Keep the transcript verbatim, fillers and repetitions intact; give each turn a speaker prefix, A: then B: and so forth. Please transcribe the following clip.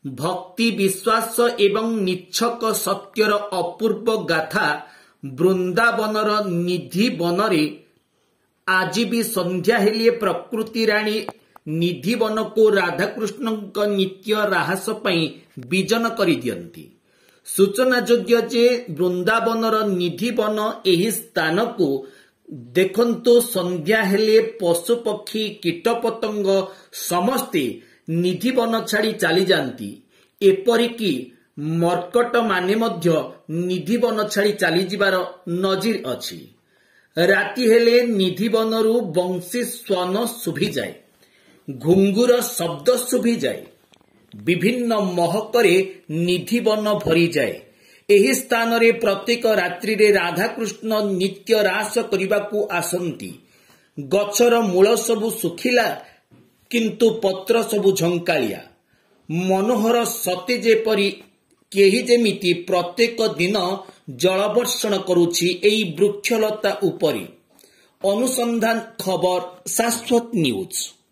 A: भक्ति विश्वास एवं निच्छक सत्यर अपूर्व गाथा वृंदावनर निधि बनरे आज भी संध्या हेलिए प्रकृति राणी निधि वन को राधाकृष्ण नित्य राहस पई विजन करि दियंती। सूचना योग्य जे वृंदावनर निधि वन एही स्थान को देखंतो संध्या हेले पशु पक्षी कीट पतंग समस्ते निधि वन छाड़ी चली जाती। एपरिकी मर्कट माने मध्य निधि वन छाड़ी चली जिबार नजीर अछि। राति हेले निधि वनरु बंशी स्वन शुभी जाए, घुंगुर शब्द शुभी जाए, विभिन्न महकरे निधि वन भरी जाए। एही स्थान रे प्रत्येक रात्रि रे राधाकृष्ण नित्य रास करबाकू आसंती। गछर मूल सबु सुखिला किंतु पत्र सबु झंकालिया। मनोहर सते जेपरी केही जेमिति प्रत्येक दिन जलवर्षण करुछि एई वृक्षलता उपरि। अनुसंधान खबर शाश्वत न्यूज।